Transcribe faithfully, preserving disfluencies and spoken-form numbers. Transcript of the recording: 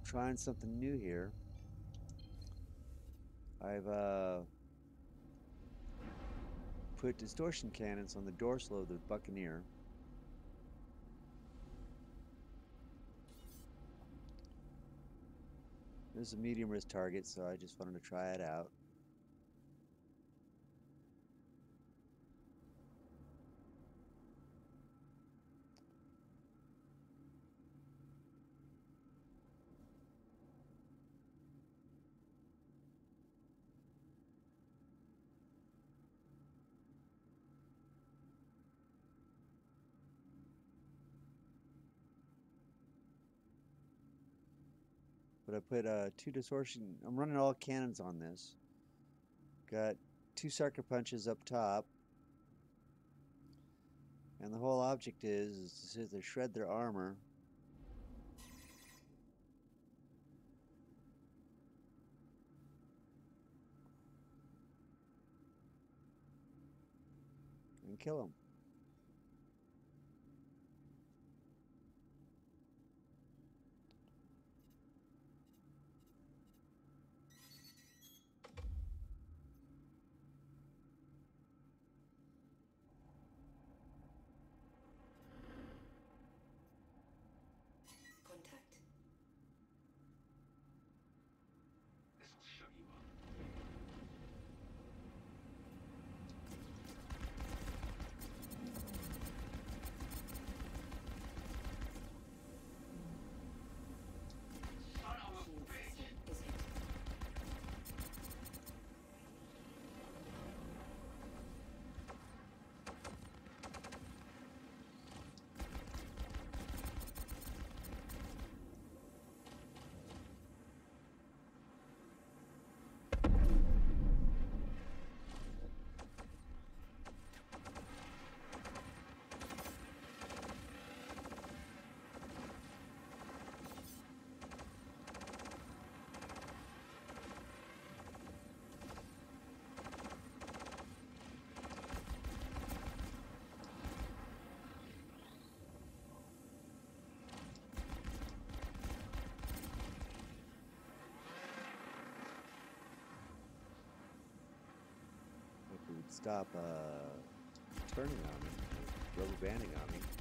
trying something new here. I've uh, put distortion cannons on the dorsal of the Buccaneer. This is a medium risk target, so I just wanted to try it out. But I put uh, two distortion. I'm running all cannons on this. Got two sucker punches up top, and the whole object is, is to, to shred their armor. And kill them. Contact. This'll shut you up. Son of a Shield bitch! system is hit. If it would stop uh, turning on me, rubber banding on me.